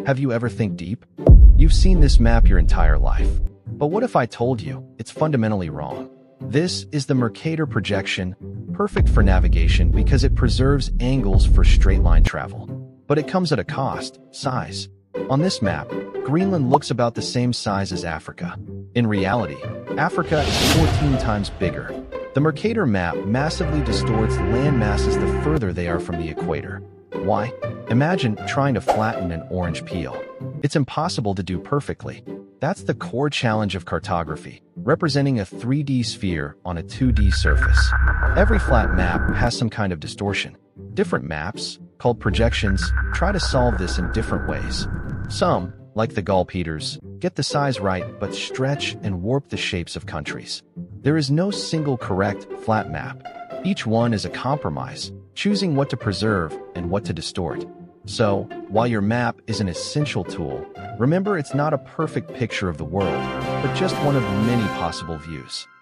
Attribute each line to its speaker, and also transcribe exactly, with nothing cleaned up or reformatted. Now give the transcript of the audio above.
Speaker 1: Have you ever think deep? You've seen this map your entire life. But what if I told you it's fundamentally wrong? This is the Mercator projection, perfect for navigation because it preserves angles for straight-line travel. But it comes at a cost: size. On this map, Greenland looks about the same size as Africa. In reality, Africa is fourteen times bigger. The Mercator map massively distorts land masses the further they are from the equator. Why? Imagine trying to flatten an orange peel. It's impossible to do perfectly. That's the core challenge of cartography, representing a three D sphere on a two D surface. Every flat map has some kind of distortion. Different maps, called projections, try to solve this in different ways. Some, like the Gall-Peters, get the size right but stretch and warp the shapes of countries. There is no single correct, flat map. Each one is a compromise, choosing what to preserve and what to distort. So, while your map is an essential tool, remember it's not a perfect picture of the world, but just one of many possible views.